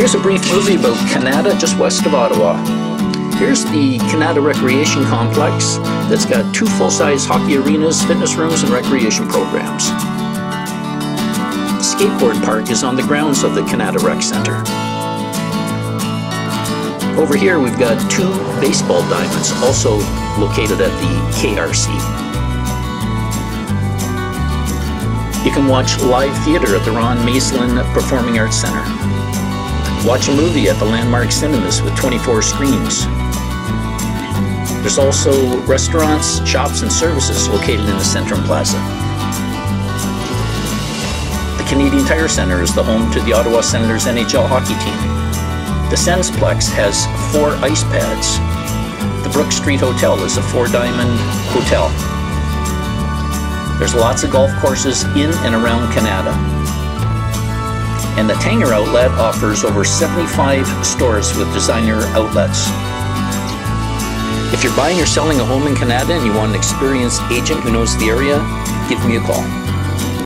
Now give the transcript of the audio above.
Here's a brief movie about Kanata, just west of Ottawa. Here's the Kanata Recreation Complex that's got 2 full-size hockey arenas, fitness rooms, and recreation programs. The Skateboard Park is on the grounds of the Kanata Rec Centre. Over here we've got 2 baseball diamonds, also located at the KRC. You can watch live theatre at the Maselin Performing Arts Centre. Watch a movie at the Landmark Cinemas with 24 screens. There's also restaurants, shops, and services located in the Centrum Plaza. The Canadian Tire Centre is the home to the Ottawa Senators NHL hockey team. The Sensplex has 4 ice pads. The Brookstreet Hotel is a 4-diamond hotel. There's lots of golf courses in and around Kanata. And the Tanger Outlet offers over 75 stores with designer outlets. If you're buying or selling a home in Kanata and you want an experienced agent who knows the area, give me a call.